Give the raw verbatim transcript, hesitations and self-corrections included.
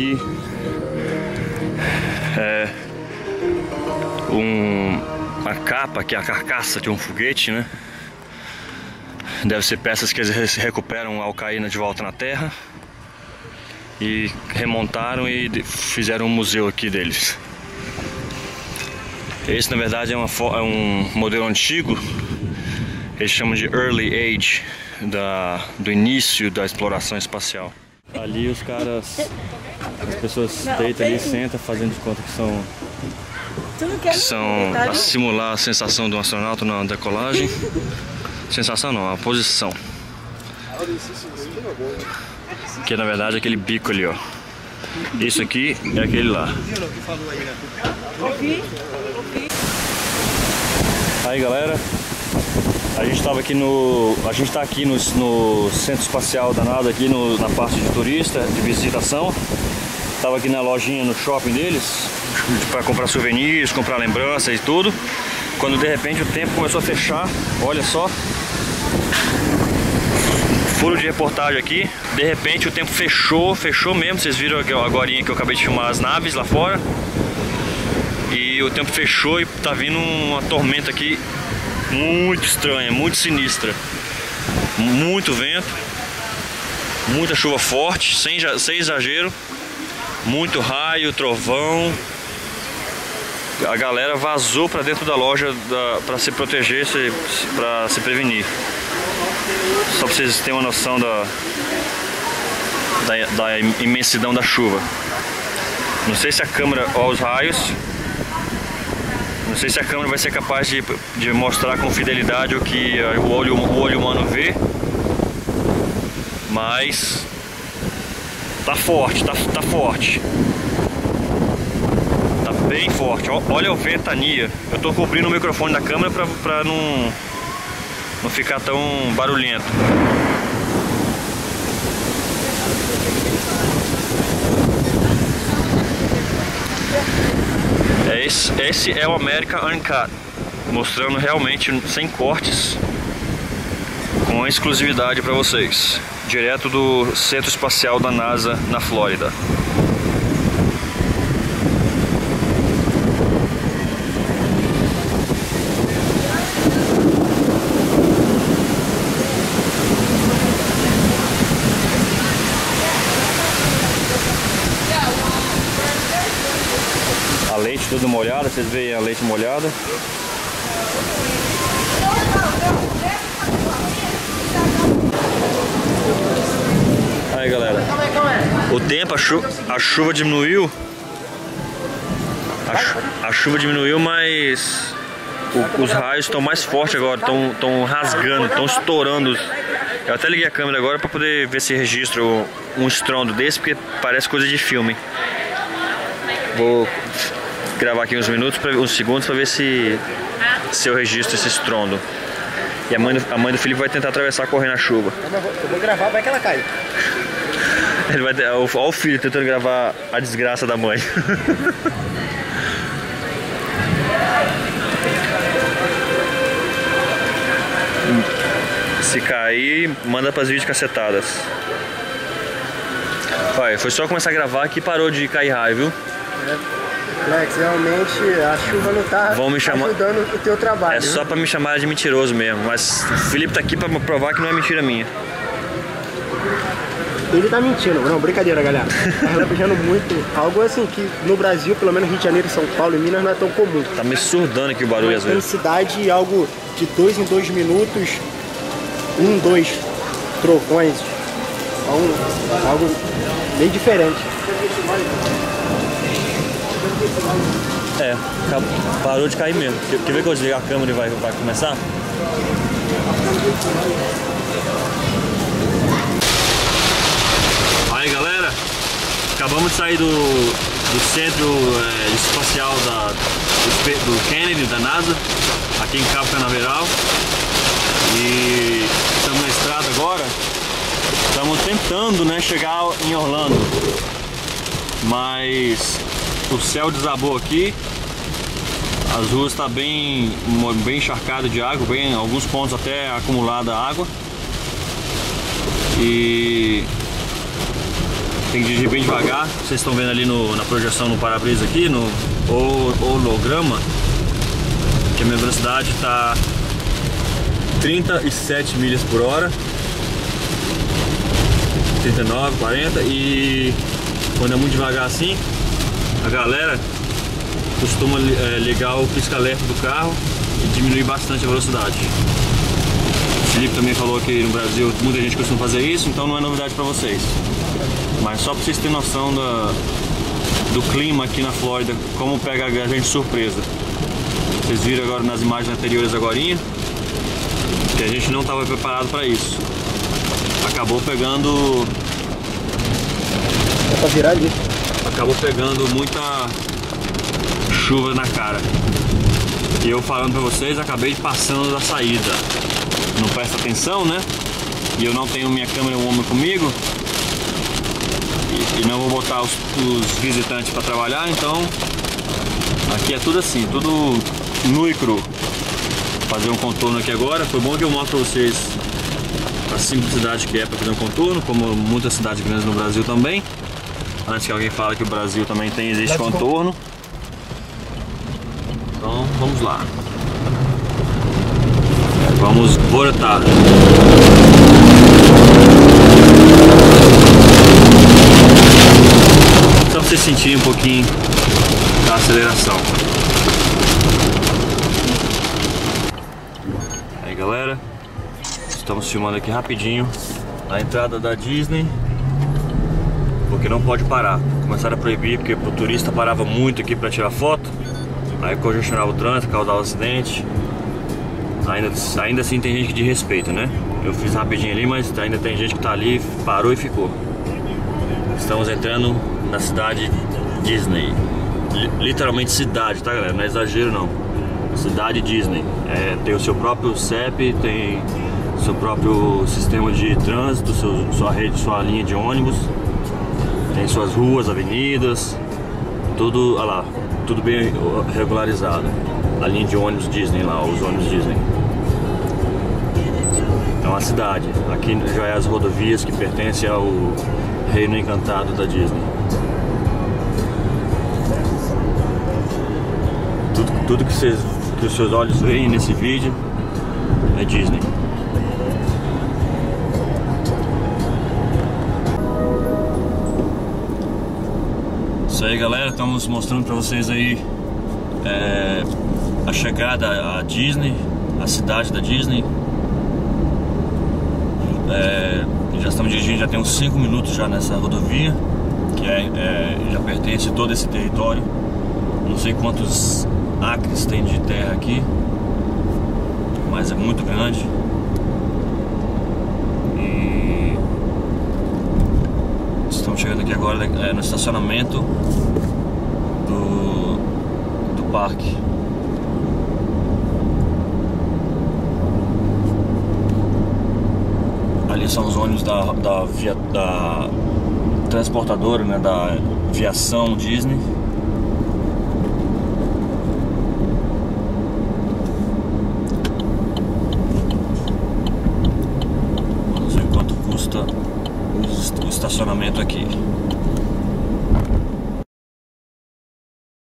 aqui é um, uma capa, que é a carcaça de um foguete, né? Deve ser peças que eles recuperam ao cair de volta na Terra e remontaram e fizeram um museu aqui deles. Esse, na verdade, é, uma, é um modelo antigo. Eles chamam de Early Age, da, do início da exploração espacial. Ali os caras, as pessoas deitam ali e sentam, fazendo de conta que são, que são a simular a sensação de um astronauta na decolagem. Sensação não, a posição. Que na verdade é aquele bico ali, ó. Isso aqui é aquele lá. Aí, galera, a gente estava aqui no, a gente está aqui no, no Centro Espacial da NASA, aqui no, na parte de turista, de visitação. Tava aqui na lojinha, no shopping deles, para comprar souvenirs, comprar lembranças e tudo. Quando de repente o tempo começou a fechar, olha só. Furo de reportagem aqui, de repente o tempo fechou, fechou mesmo. Vocês viram agora que eu acabei de filmar as naves lá fora. E o tempo fechou e tá vindo uma tormenta aqui muito estranha, muito sinistra. Muito vento, muita chuva forte, sem, sem exagero. Muito raio, trovão. A galera vazou para dentro da loja para se proteger, para se prevenir. Só para vocês terem uma noção da, da, da imensidão da chuva. Não sei se a câmera, ó, os raios. Não sei se a câmera vai ser capaz de, de mostrar com fidelidade o que o olho, o olho humano vê. Mas tá forte, tá, tá forte. Tá bem forte. Olha a ventania. Eu tô cobrindo o microfone da câmera pra, pra não, não ficar tão barulhento. É esse, esse é o America Uncut, mostrando realmente sem cortes, com exclusividade para vocês, direto do Centro Espacial da NASA na Flórida. A leite toda molhada, vocês veem a leite molhada. Aí, galera, o tempo, a, chu a chuva diminuiu. A, chu a chuva diminuiu, mas o, os raios estão mais fortes agora, estão rasgando, estão estourando. Eu até liguei a câmera agora para poder ver se registro um estrondo desse, porque parece coisa de filme. Vou gravar aqui uns minutos, pra, uns segundos, para ver se, se eu registro esse estrondo. E a mãe, do, a mãe do Felipe vai tentar atravessar correndo a chuva. Eu vou gravar, vai que ela cai. Ele vai, olha o filho tentando gravar a desgraça da mãe. Se cair, manda para as videocassetadas. Olha, foi só começar a gravar que parou de cair raio, viu? É. Flex, realmente a chuva não tá Vão me chamar... ajudando o teu trabalho. É só pra me chamar de mentiroso mesmo, mas o Felipe tá aqui pra provar que não é mentira minha. Ele tá mentindo, não, brincadeira, galera. Tá relampejando muito, algo assim que no Brasil, pelo menos Rio de Janeiro, São Paulo e Minas não é tão comum. Tá me surdando aqui o barulho às vezes. Intensidade, algo de dois em dois minutos, um, dois trovões, um, algo bem diferente. É, parou de cair mesmo. Quer ver que eu desligar a câmera e vai, vai começar? Aí, galera, acabamos de sair do, do centro é, espacial da, do, do Kennedy, da NASA, aqui em Cabo Canaveral. E estamos na estrada agora. Estamos tentando, né, chegar em Orlando, mas o céu desabou aqui, as ruas estão bem, bem encharcadas de água, bem, alguns pontos até acumulada água. E tem que dirigir bem devagar. Vocês estão vendo ali no, na projeção no para-brisa aqui, no holograma, que a minha velocidade está trinta e sete milhas por hora, trinta e nove, quarenta, e quando é muito devagar assim, a galera costuma é, ligar o pisca-alerta do carro e diminuir bastante a velocidade. O Felipe também falou que no Brasil muita gente costuma fazer isso, então não é novidade para vocês. Mas só para vocês terem noção da, do clima aqui na Flórida, como pega a gente de surpresa. Vocês viram agora nas imagens anteriores agorinha, que a gente não estava preparado para isso. Acabou pegando... Dá pra virar ali. Acabou pegando muita chuva na cara. E eu falando pra vocês, acabei passando da saída. Não presta atenção, né? E eu não tenho minha câmera Woman comigo. E, e não vou botar os, os visitantes pra trabalhar, então... Aqui é tudo assim, tudo nu e cru. Vou fazer um contorno aqui agora. Foi bom que eu mostro pra vocês a simplicidade que é pra fazer um contorno, como muitas cidades grandes no Brasil também. Antes que alguém fale que o Brasil também tem, existe contorno. Então vamos lá. Vamos voltar. Só pra vocês sentirem um pouquinho da aceleração. Aí galera, estamos filmando aqui rapidinho a entrada da Disney, porque não pode parar. Começaram a proibir porque o turista parava muito aqui para tirar foto, aí congestionava o trânsito, causava acidente. Ainda, ainda assim tem gente que de respeito, né? Eu fiz rapidinho ali, mas ainda tem gente que tá ali, parou e ficou. Estamos entrando na cidade Disney. Literalmente cidade, tá galera? Não é exagero não. Cidade Disney. É, tem o seu próprio C E P, tem seu próprio sistema de trânsito, seu, sua rede, sua linha de ônibus. Tem suas ruas, avenidas, tudo, olha lá, tudo bem regularizado. A linha de ônibus Disney lá, os ônibus Disney. É uma cidade. Aqui já é as rodovias que pertencem ao Reino Encantado da Disney. Tudo, tudo que, vocês, que os seus olhos veem nesse vídeo é Disney. Isso aí galera, estamos mostrando pra vocês aí é, a chegada à Disney, a cidade da Disney. É, já estamos dirigindo, já tem uns cinco minutos já nessa rodovia, que é, é, já pertence a todo esse território. Não sei quantos acres tem de terra aqui, mas é muito grande. E estamos chegando aqui agora é, no estacionamento do, do parque. Ali são os ônibus da, da, via, da transportadora, né, da Viação Disney.